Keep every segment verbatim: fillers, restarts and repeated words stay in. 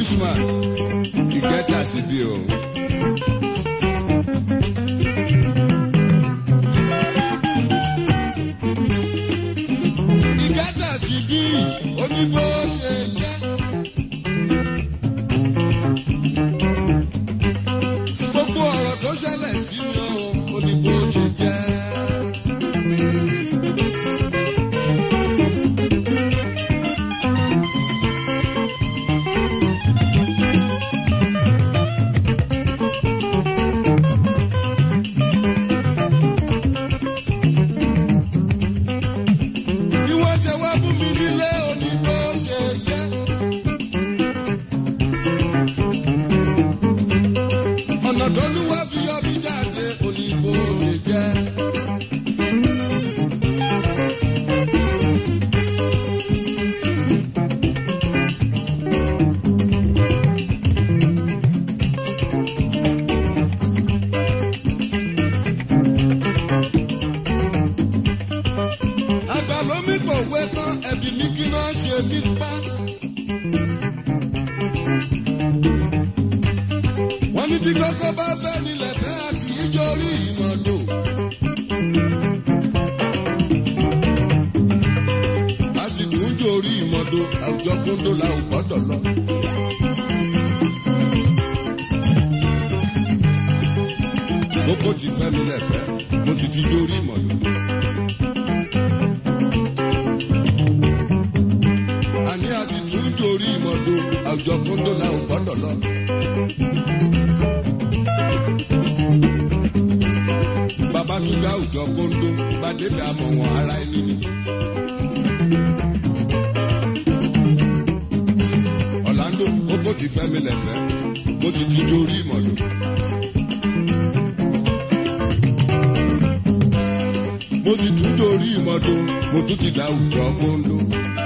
Bushman ìkẹta síbi o. ìkẹta síbi onígbó ṣe jẹ́. gbogbo ọ̀rọ̀ tó ṣẹlẹ̀ sí mi o onígbó ṣe jẹ́. Gbogbo ti fẹ́ mi lẹ́fẹ̀ẹ́, mo sì ti jórí ìmọ̀lú. Àní a sì tún jórí ìmọ̀dó, àwùjọ kóńdó la ò gbọ́dọ̀ lọ. Bàbá tún dá àwùjọ kóńdó, bàdé dà mọ̀ wọ́n ara ẹni ni. Ọ̀làndó, gbogbo ti fẹ́ mi lẹ́fẹ̀ẹ́, mo sì ti jórí ìmọ̀lú. Mo sì tún torí ìmọ̀dó, mo tún ti dá àwùjọ kóńdó.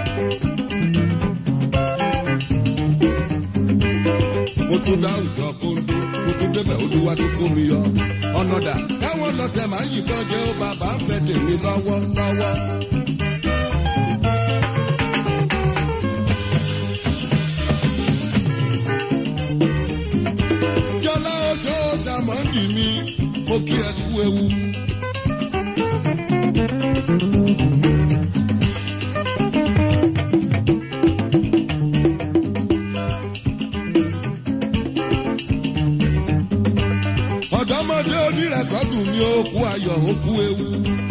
Mo tún dá àwùjọ kóńdó, mo tún débẹ̀ olúwa tó kó mi yọ. Ọ̀nà dà káwọn lọ́tẹ̀ máa yìnbọn jẹ́ ó bàbá ń fẹ́ tèmi lọ́wọ́ lọ́wọ́. Yọlá oṣó Sàmọ́ndì mi, mo kí ẹ kú ewu. Ọ̀dọ́mọdé onírẹ̀kọ́dù ni ó kú ayọ̀ ó kú ewu.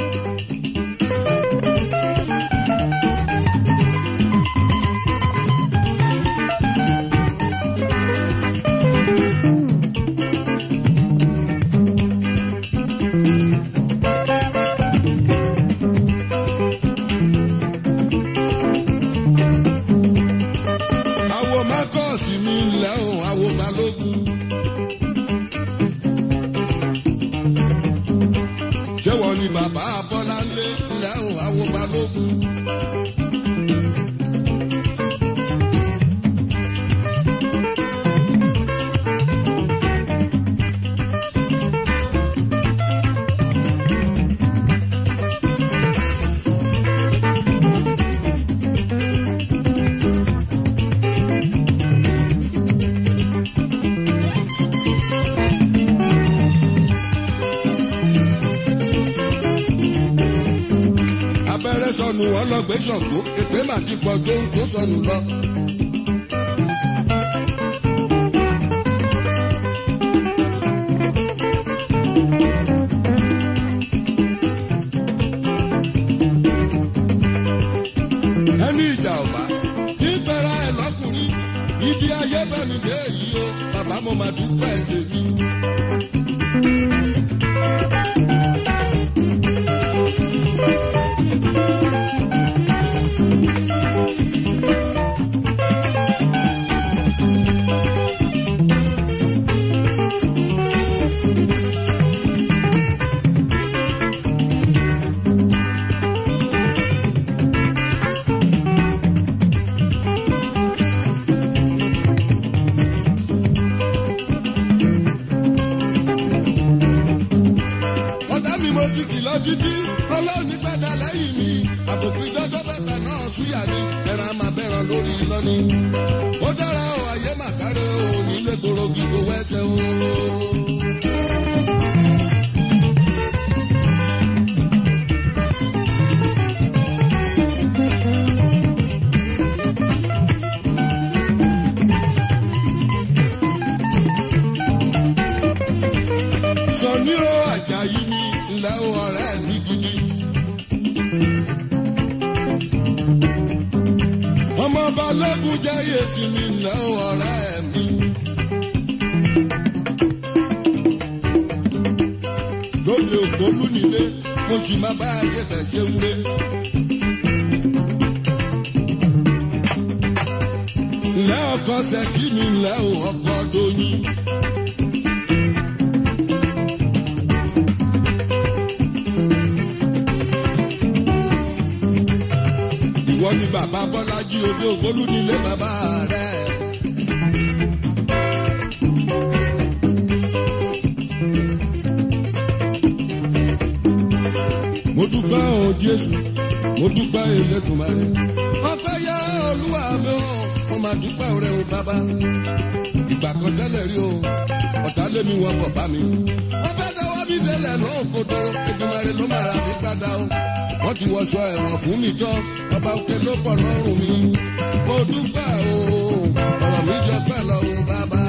Àwo mákọ́ọ̀sì mi ńlẹ̀ o, àwo balógun. Ṣé wọ́n ní bàbá Bọ́láńlé ńlẹ̀ o, àwo balógun. Sọnù ọlọgbẹ Ṣàngó èpè má ti pọ̀ tó ń tó sọnù lọ. Ẹni ìjà ọba kí bẹ̀rẹ̀ ẹ̀ lọ́kùnrin ibi ayé fẹ́mi dé yìí o bàbá mo máa dúpẹ́ tèmi. Títí ọlọ́run ní padà lẹ́yìn mi àbùkù ìjọ́jọ́ bẹ́ẹ̀ náà súyà ni ẹran máa bẹ̀ràn lórí iná ni ó dára ọ ayé màkà jẹ́ yèsí mi lẹ́ ọ̀rẹ́ mi. lóde ògbólú nílé mo sì máa bá ayé tẹ̀ ṣe ń lé. lẹ́ ọkọ ṣẹ́kí mi lẹ́ ọkọ dóyin. ìwọ ni bàbá Bọ́lájí òde ògbólú nílé bàbá rẹ̀. mo dúpẹ́ o Jésù mo dúpẹ́ Elédùmarè. ọpẹ́ yá Olúwa mi o mo máa dúpẹ́ rẹ o bàbá. ìgbà kan tẹ́lẹ̀ rí o ọ̀tá lé mi wọ́n bọ̀ bá mi. wọ́n fẹ́ dáwọ́ mi délẹ̀ náà kó tó Èdùmàrè ló máa ra mi padà o. wọ́n ti wọṣọ ẹ̀wọ̀n fún mi tán ọba òkè ló pọ̀ lọ́rùn mi. mo dúpẹ́ o ọ̀rọ̀ mi jọ pẹ́ lọ o bàbá.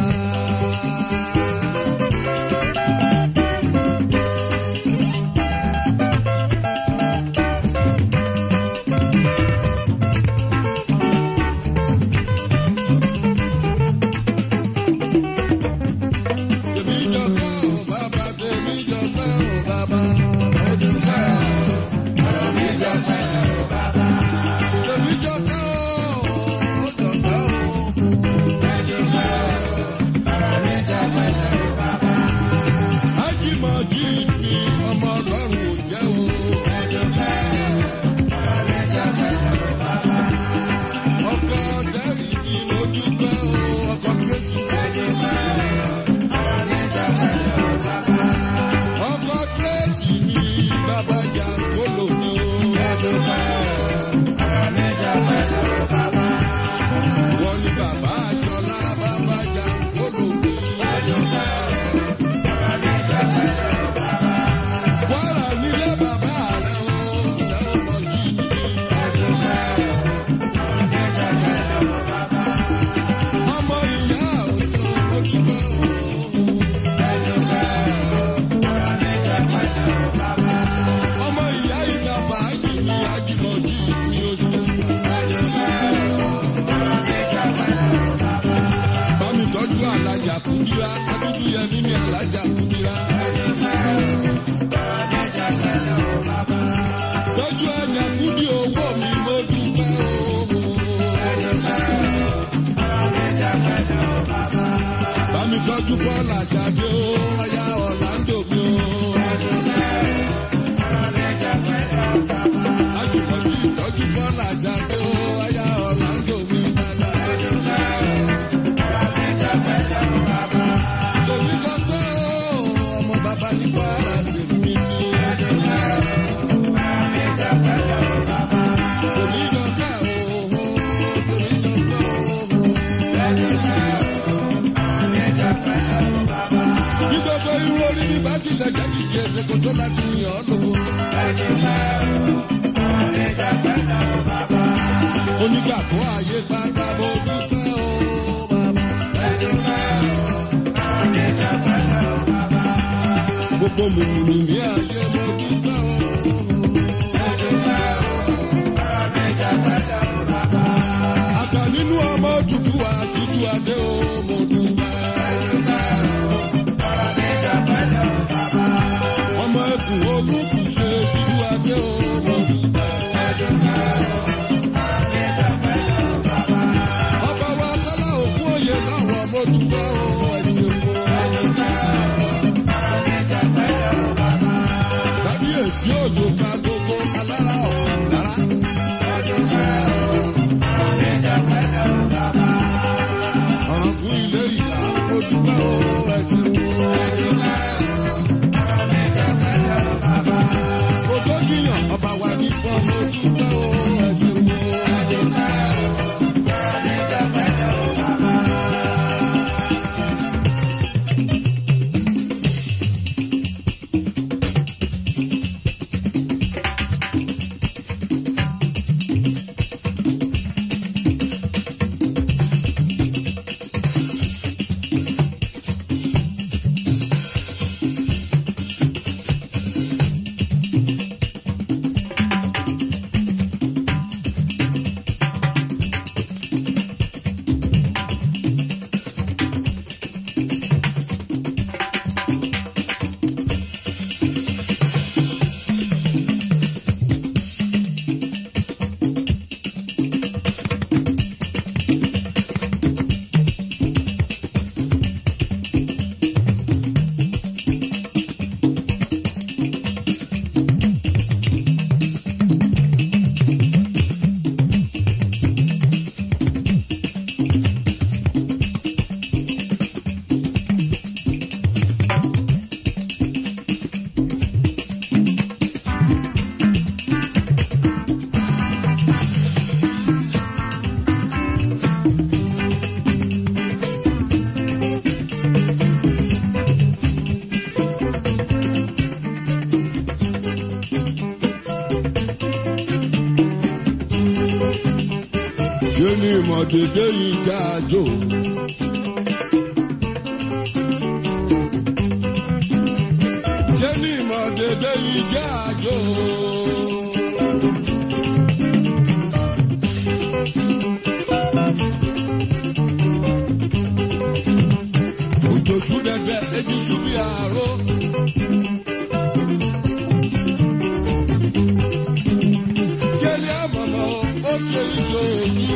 Onígbàgbọ́ ayé pátá mo dúpẹ́ o bàbá. Gbogbo mùsùlùmí ayé mo dúpẹ́ o. Àgbà nínú ọmọ dúdú àti ju adé o mo dúpẹ́. Ọmọ ẹkùn olùkùṣe ti ju adé o mo dúpẹ́. Kábíyèsí òjò ká gbogbo alára ọ̀hún lára. ọ̀ràn fún ilé ìlà ó dúpẹ́ o ẹ̀sìn wo. Òjò jiyàn ọba wa ní fún ó dúpẹ́ o ẹ̀sìn wo. dédé yìí jájò. ṣé ní ìmọ̀ dédé yìí jájò. òjò ṣú dẹ́dẹ́ ejú ṣú bí àárò. jẹ́lẹ̀ àmọ̀nà ó ṣe ìjọ òní.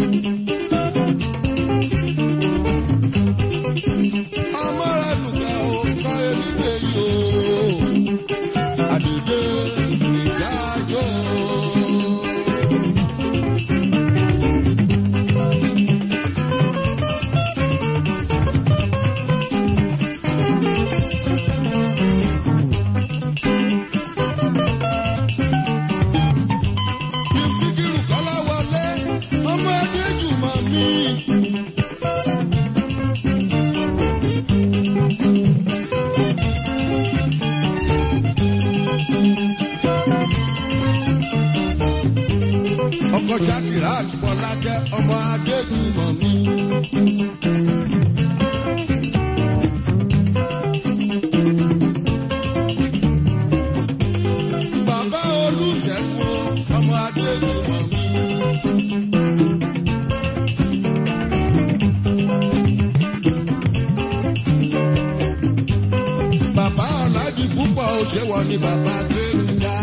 ọkọ Ṣakira àti Bọ́lájẹ́ ọmọ Adégúnmọ̀ mi. bàbá Olúṣẹ́gun ọmọ Adégúnmọ̀ mi. bàbá Ọ̀làdì púpọ̀ òṣèwọ̀ ni bàbá Gbénga.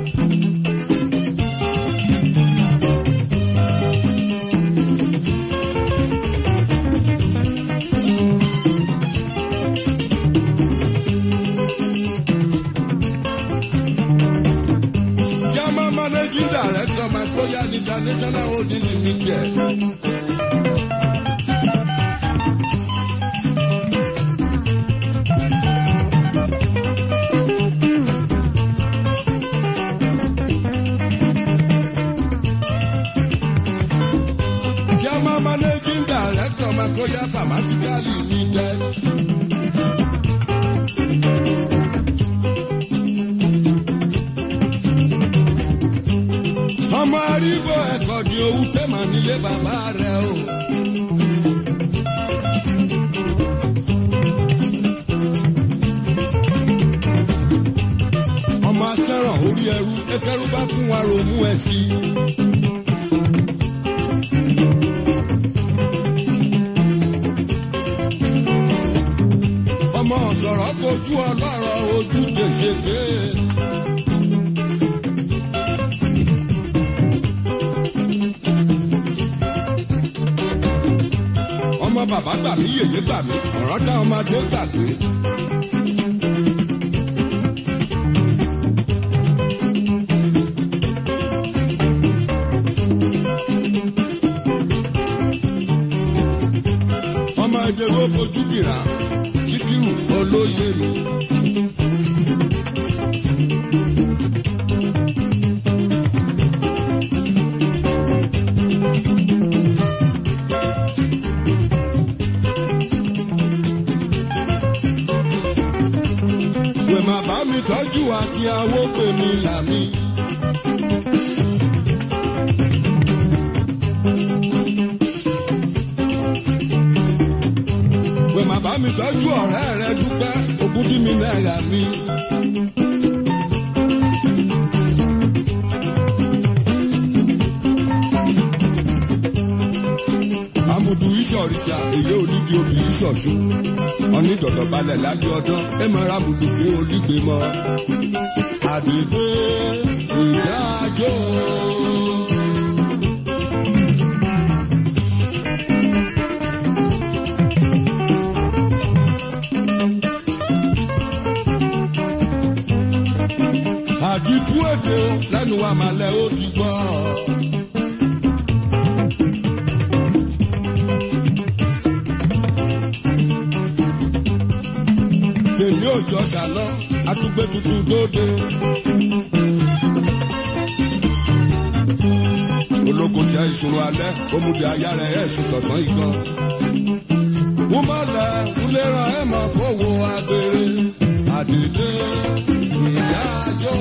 Managing Director, my Royal International Holding Limited. Chairman Managing Director, my Royal Pharmaceutical Limited. ọmọ arígbó ẹ̀kọ́ di owó tẹ̀mọ̀ nílé bàbá rẹ̀ o. ọmọ asẹ́ràn orí ẹrú ẹkẹrú bá kún wa ronú ẹ̀ sí. ọmọ ọ̀sọ̀rọ̀ kojú ọlọ́rọ̀ ojú tèṣèké. bàbá gbà mí yèyé gbà mí ọ̀rọ̀ dá ọmọdé gbàgbé. ọmọ ìdèrò fojú bìrà Síkírù olóyè mi. Bàbá mi tọ́jú akíyàwó pè mí làmí. Pé bàbá mi tọ́jú ọ̀rẹ́ rẹ Dúpẹ́ Ògúndímí náírà mi. Amúdú ìṣọ̀rìṣà èyí onígi obì ìṣọ̀ṣù. Onídọ̀dọ̀ balẹ̀ lábẹ́ ọdún ẹ máa ra mùdù fún olígbe mọ́. Àdìdé ìdájọ́. Àdìtú èdè lẹ́nu àmàlẹ́ ó ti gbọ́. Tèmi ò jọ dà lọ, àtúgbé tuntun dóde. Ológun jẹ́ ìṣòro alẹ́, omúdi aya rẹ̀ ẹ̀ ṣùtọ̀sán ìgbọ́. Wọ́n bá lẹ̀ wúlera ẹ̀ máa fọwọ́ agbèrè. Àdìdé ìdájọ́.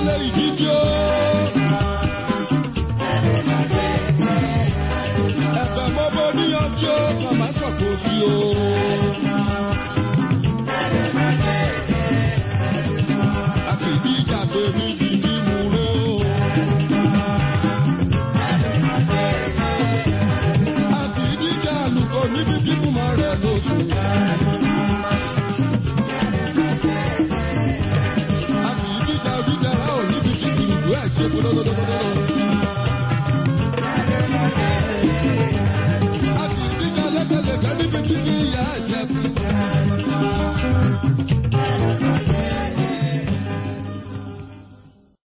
lè ìdíje o. ẹ̀bẹ̀ mo bó níyanjú o kàn má sọ̀kò sí o. àkìdí ìjà tèmi jìjì mú ro. àkìdí ìjà àlùkò níbi tí mo máa rẹ̀ lóṣù. àkìdí ìjà onídàá ò níbi tí kìrìtù ẹ̀ ṣe gbọdọdọdọdọ.